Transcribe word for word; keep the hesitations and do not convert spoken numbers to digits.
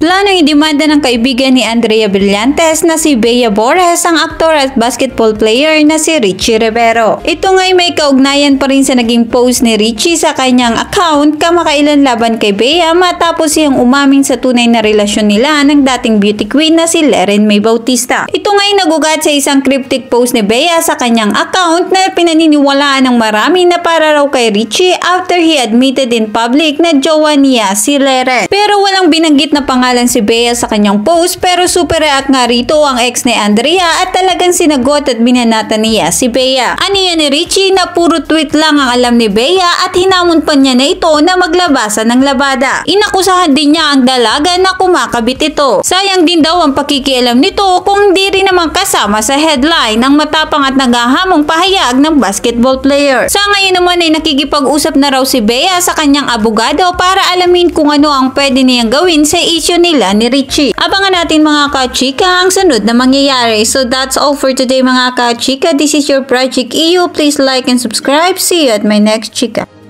Planong idemanda ng kaibigan ni Andrea Brillantes na si Bea Borges ang aktor at basketball player na si Richie Rivero. Ito nga'y may kaugnayan pa rin sa naging post ni Richie sa kanyang account kamakailan laban kay Bea matapos siyang umamin sa tunay na relasyon nila ng dating beauty queen na si Leren May Bautista. Ito nga'y nagugat sa isang cryptic post ni Bea sa kanyang account na pinaniniwalaan ng marami na para raw kay Richie after he admitted in public na jowa niya si Leren. Pero walang binanggit na pangalan si Bea sa kanyang post pero super react nga rito ang ex ni Andrea at talagang sinagot at binanata niya si Bea. Aniya ni Richie na puro tweet lang ang alam ni Bea at hinamon pa niya na ito na maglabasan ng labada. Inakusahan din niya ang dalaga na kumakabit ito. Sayang din daw ang pakikialam nito kung di rin naman kasama sa headline ang matapang at naghahamong pahayag ng basketball player. Sa ngayon naman ay nakikipag-usap na raw si Bea sa kanyang abogado para alamin kung ano ang pwede niyang gawin sa issue nila ni Richie. Abangan natin mga ka-chika ang sunod na mangyayari. So that's all for today mga ka-chika. This is your Project E U. Please like and subscribe. See you at my next chika.